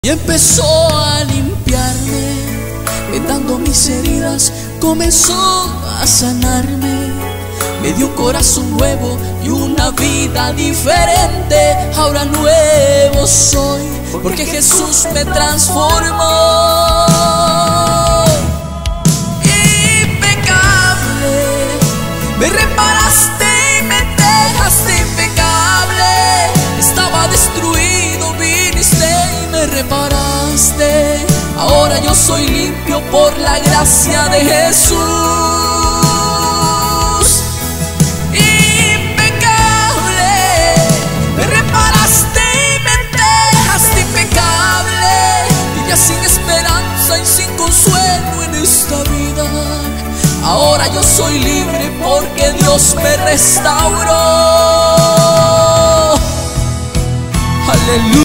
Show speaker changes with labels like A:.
A: Y empezó a limpiarme, vendando mis heridas, comenzó a sanarme. Me dio un corazón nuevo y una vida diferente. Ahora nuevo soy, porque Jesús me transformó. Impecable, me reparaste y me dejaste impecable. Estaba destruido, viniste y me reparaste. Ahora yo soy limpio por la gracia de Jesús. Impecable, me reparaste y me dejaste impecable. Vivía sin esperanza y sin consuelo en esta vida. Ahora yo soy libre porque Dios me restauró. Aleluya.